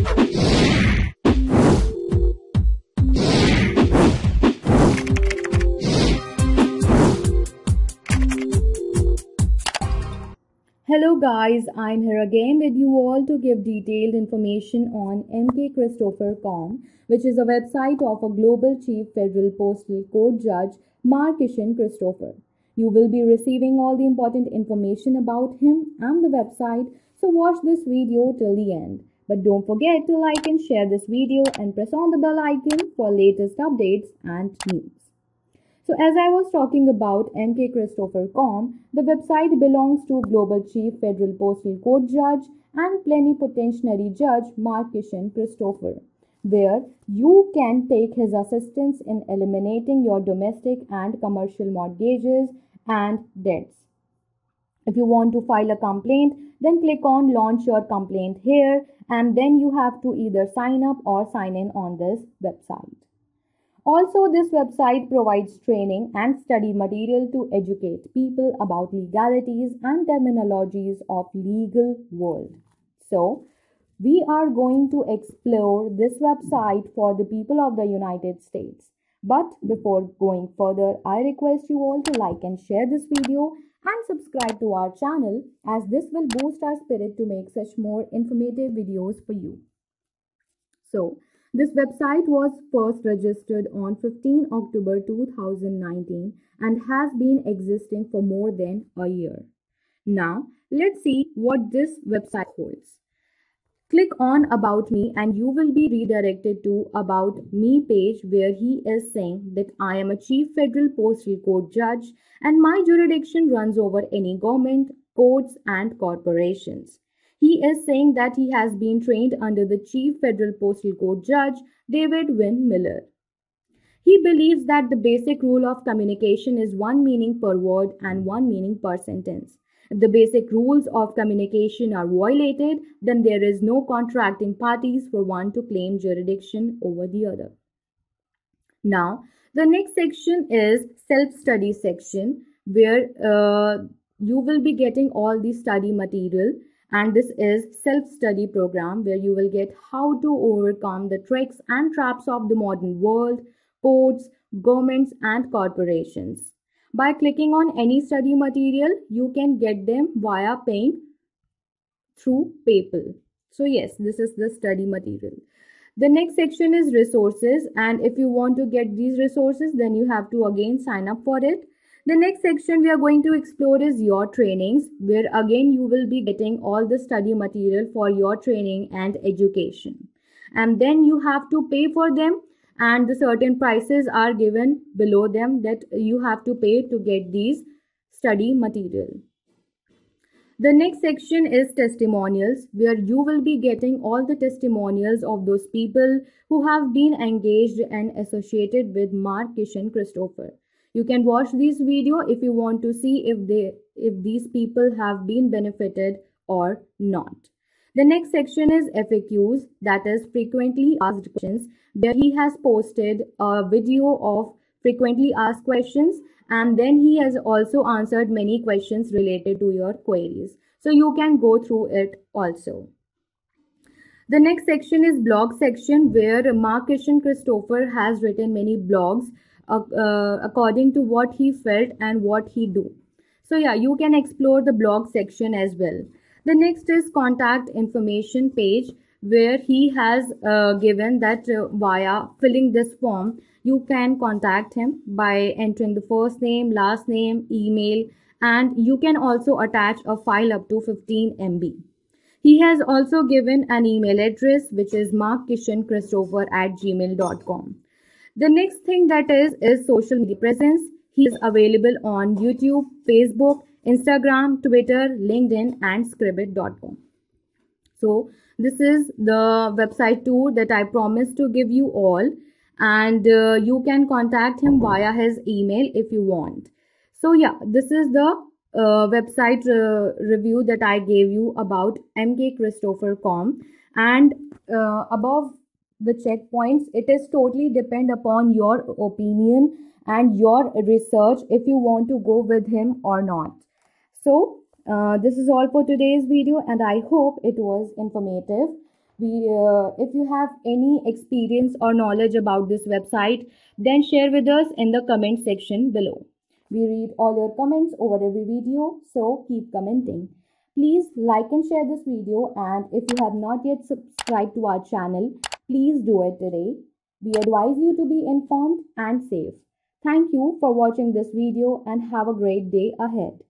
Hello guys, I'm here again with you all to give detailed information on mkchristopher.com, which is a website of a global chief federal postal code judge, Mark Kishan Christopher. You will be receiving all the important information about him and the website, so watch this video till the end. But don't forget to like and share this video and press on the bell icon for latest updates and news. So as I was talking about mkchristopher.com, the website belongs to Global Chief Federal Postal Code Judge and Plenipotentiary Judge Mark Kishan Christopher, where you can take his assistance in eliminating your domestic and commercial mortgages and debts. If you want to file a complaint, then click on launch your complaint here, and then you have to either sign up or sign in on this website. Also, this website provides training and study material to educate people about legalities and terminologies of legal world. So, we are going to explore this website for the people of the United States. But before going further, I request you all to like and share this video and subscribe to our channel, as this will boost our spirit to make such more informative videos for you. So, this website was first registered on 15 October 2019 and has been existing for more than a year. Now, let's see what this website holds. Click on About Me and you will be redirected to About Me page, where he is saying that I am a Chief Federal Postal Code Judge and my jurisdiction runs over any government, courts and corporations. He is saying that he has been trained under the Chief Federal Postal Code Judge, David Wynn Miller. He believes that the basic rule of communication is one meaning per word and one meaning per sentence. If the basic rules of communication are violated, then there is no contracting parties for one to claim jurisdiction over the other. Now, the next section is self-study section, where you will be getting all the study material. And this is self-study program, where you will get how to overcome the tricks and traps of the modern world, courts, governments and corporations. By clicking on any study material, you can get them via paying through PayPal. So yes, this is the study material. The next section is resources, and if you want to get these resources, then you have to again sign up for it. The next section we are going to explore is your trainings, where again you will be getting all the study material for your training and education. And then you have to pay for them, and the certain prices are given below them that you have to pay to get these study material. The next section is testimonials, where you will be getting all the testimonials of those people who have been engaged and associated with Mark Kishan Christopher. You can watch this video if you want to see if these people have been benefited or not. The next section is FAQs, that is frequently asked questions, where he has posted a video of frequently asked questions, and then he has also answered many questions related to your queries. So you can go through it also. The next section is blog section, where Mark Kishan Christopher has written many blogs according to what he felt and what he do. So yeah, you can explore the blog section as well. The next is contact information page, where he has given that via filling this form, you can contact him by entering the first name, last name, email, and you can also attach a file up to 15 MB. He has also given an email address, which is markkishanchristopher@gmail.com. The next thing that is social media presence. He is available on YouTube, Facebook, Instagram, Twitter, LinkedIn and Scribd.com. So this is the website tour that I promised to give you all, and you can contact him via his email if you want. So yeah, this is the website review that I gave you about mkchristopher.com, and above the checkpoints, it is totally depend upon your opinion and your research if you want to go with him or not. So this is all for today's video, and I hope it was informative. If you have any experience or knowledge about this website, then share with us in the comment section below. We read all your comments over every video, so keep commenting. Please like and share this video, and if you have not yet subscribed to our channel, please do it today. We advise you to be informed and safe. Thank you for watching this video and have a great day ahead.